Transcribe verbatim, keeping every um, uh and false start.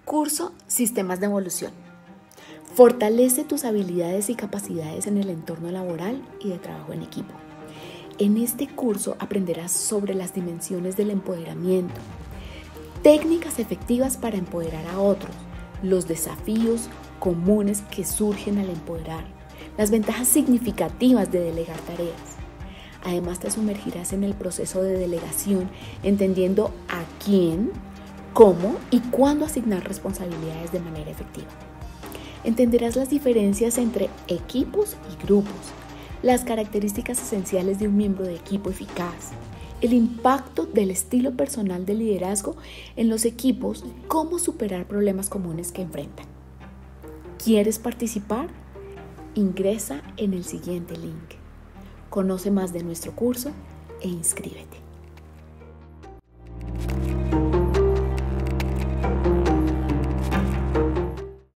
Curso Sistemas de Evolución. Fortalece tus habilidades y capacidades en el entorno laboral y de trabajo en equipo. En este curso aprenderás sobre las dimensiones del empoderamiento, técnicas efectivas para empoderar a otros, los desafíos comunes que surgen al empoderar, las ventajas significativas de delegar tareas. Además, te sumergirás en el proceso de delegación, entendiendo a quién, cómo y cuándo asignar responsabilidades de manera efectiva. Entenderás las diferencias entre equipos y grupos, las características esenciales de un miembro de equipo eficaz, el impacto del estilo personal de liderazgo en los equipos, cómo superar problemas comunes que enfrentan. ¿Quieres participar? Ingresa en el siguiente link. Conoce más de nuestro curso e inscríbete.